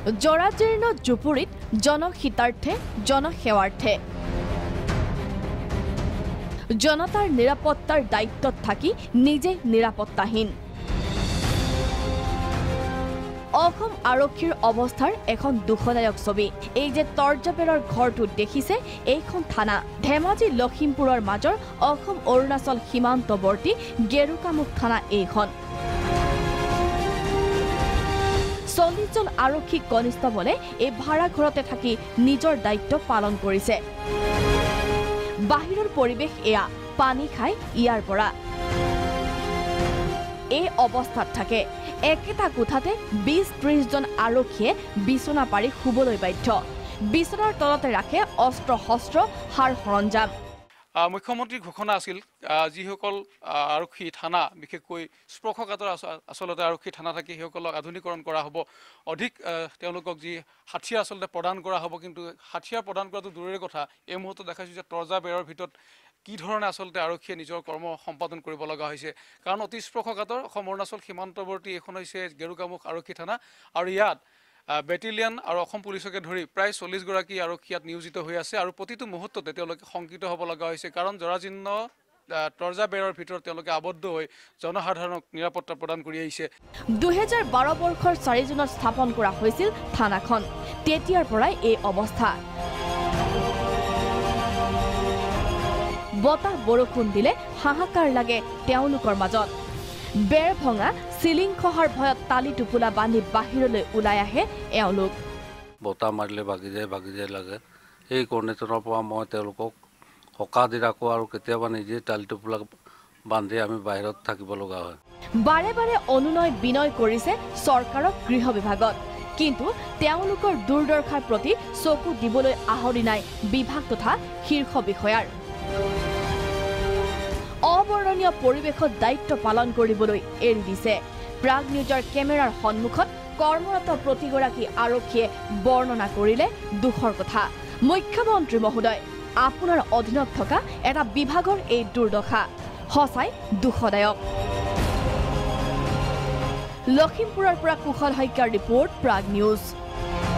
জৰাজীৰ্ণ জুপুৰিত জনহিতাৰ্থে জনসেৱাৰ্থে জনতাৰ নিৰাপত্তাৰ দায়িত্বত থাকি নিজে নিৰাপত্তাহীন অসম আৰক্ষীৰ অৱস্থাৰ এখন দুখদায়ক ছবি এই যে তৰ্জাবেৰৰ ঘৰটো দেখিছে এইখন থানা ধেমাজি লখিমপুৰৰ মাজৰ অসম অৰুণাচল সীমান্তৱৰ্তী গেৰুকামুখ থানা এইখন 40 জন আৰক্ষী কনিষ্টেবলে এই ভাড়া ঘৰতে থাকি নিজৰ দায়িত্ব পালন কৰিছে বাহিৰৰ পৰিৱেশ এয়া পানী খাই ইয়াৰ পৰা এই অৱস্থাত থাকে একেটা কোঠাতে 20-30 জন আৰক্ষীয়ে বিছনা পাৰি শুবলৈ বাধ্য বিছনাৰ তলতে ৰাখে অস্ত্ৰ শস্ত্ৰ হাড় সৰঞ্জাম মুখ্যমন্ত্ৰীৰ ঘোষণা আছিল যিসকল আৰক্ষী থানা বিশেষকৈ স্পৰ্শকাতৰ আচলতে আৰক্ষী থানা থাকি সেইসকলক আধুনিকৰণ কৰা হ'ব অধিক তেওঁলোকক যি হাথিয়াৰ আচলতে প্ৰদান কৰা হ'ব কিন্তু হাথিয়াৰ প্ৰদান কৰাটো দূৰৰে কথা এই মুহূৰ্তত দেখাইছোঁ যে তৰ্জা বেৰৰ ভিতৰত কি ধৰণে আচলতে আৰক্ষীয়ে নিজৰ কৰ্ম সম্পাদন কৰিব লগা হৈছে কাৰণ অতি স্পৰ্শকাতৰ অসম অৰুণাচল সীমান্তৱৰ্তী এখন হৈছে গেৰুকামুখ আৰক্ষী থানা আৰু ইয়াত বেটেলিয়ান আৰু অসম পুলিচকে ধৰি প্ৰায় 40 গৰাকী আৰক্ষী ইয়াত নিয়োজিত হৈ আছে আৰু প্ৰতিটো মুহূৰ্ততে তেওঁলোকে শংকিত হ'ব লগা হৈছে কাৰণ জৰাজীৰ্ণ তৰ্জা বেৰৰ ভিতৰত তেওঁলোকে আবদ্ধ হৈ জনসাধাৰণক নিৰাপত্তা প্ৰদান কৰি আহিছে 2012 বৰ্ষৰ 4 জুনত স্থাপন কৰা হৈছিল থানাখন তেতিয়াৰ পৰাই এই অৱস্থা বতাহ বৰষুণ দিলে হাহাকাৰ লাগে তেওঁলোকৰ মাজত বেৰ ভঙা সিলিং খহাৰ ভয়ত তালি টুপুলা বান্ধি বাহিৰলৈ ওলাই আহে এওঁলোক বতাহ মাৰিলে বাগি যায় লাগে এই কৰ্ণেটনৰ পৰা মই তেওঁলোকক হকা দি ৰাখো আৰু কেতিয়াবা নিজে তালি টুপুলা বান্ধি আমি বাহিৰত থাকিব লগা হয় বাৰে বাৰে অনুনয় বিনয় কৰিছে চৰকাৰক গৃহ বিভাগত কিন্তু তেওঁলোকৰ দুৰ্দশাৰ প্ৰতি চকু দিবলৈ আহৰি নাই বিভাগ তথা শীৰ্ষ বিষয়াৰ অবৰ্ণনীয় পৰিৱেশত দায়িত্ব পালন কৰিবলৈ এৰি দিছে প্ৰাগ নিউজৰ কেমেৰাৰ সন্মুখত কৰ্মৰত প্ৰতিগৰাকী আৰক্ষীয়ে বৰ্ণনা কৰিলে দুখৰ কথা মুখ্যমন্ত্ৰী মহোদয় আপোনাৰ অধীনত থকা এটা বিভাগৰ এই দুৰ্দশা সঁচাই দুখদায়ক লখিমপুৰৰ পৰা কুশল শইকীয়াৰ ৰিপৰ্ট প্ৰাগ নিউজ